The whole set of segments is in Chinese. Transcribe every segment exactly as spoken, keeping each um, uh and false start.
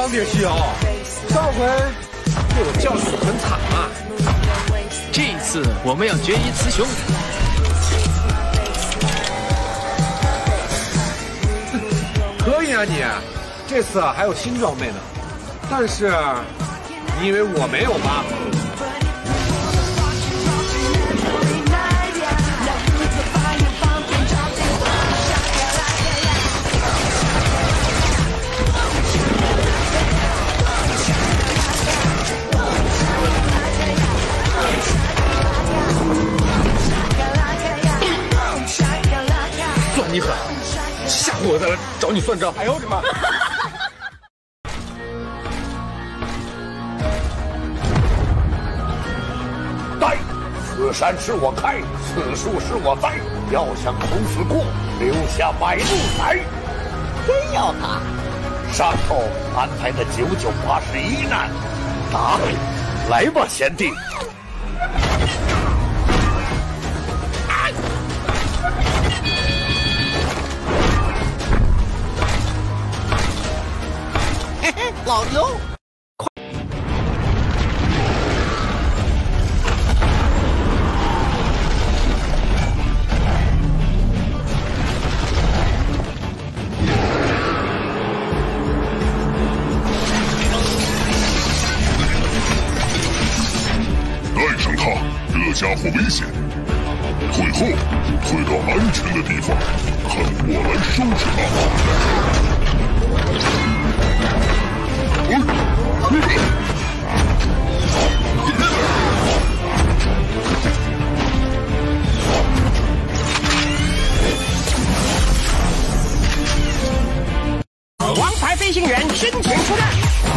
钢铁西游，上回被我教训得很惨啊。 这一次我们要决一雌雄。 可以啊你，这次还有新装备呢。但是你以为我没有吗？ 算你狠，下回我再来找你算账。哎呦我的妈！ 待，此山是我开，此树是我栽。要想从此过，留下百路财。 真要他？ 上头安排的九九八十一难，打，来吧，贤弟。 老刘， 带上他，这家伙危险。退后，退到安全的地方，看我来收拾他。 王牌飞行员身前出战。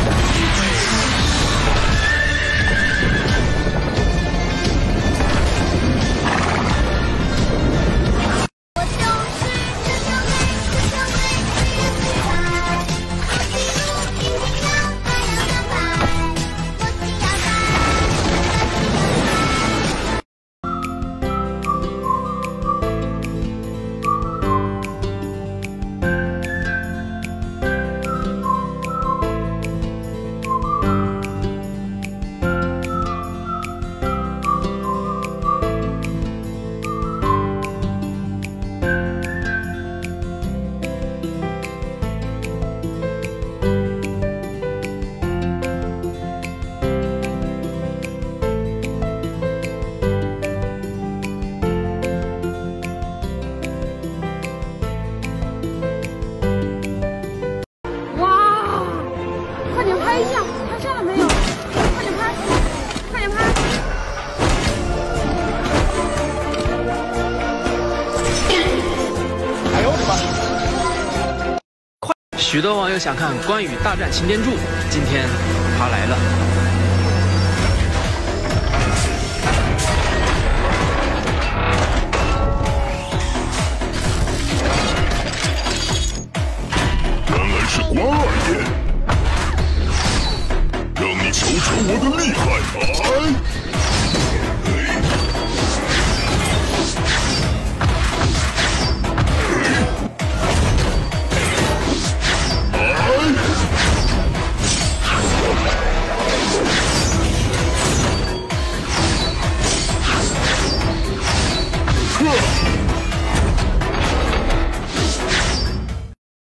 许多网友想看关羽大战擎天柱，今天他来了。 原来是关二爷，让你瞧瞧我的厉害！啊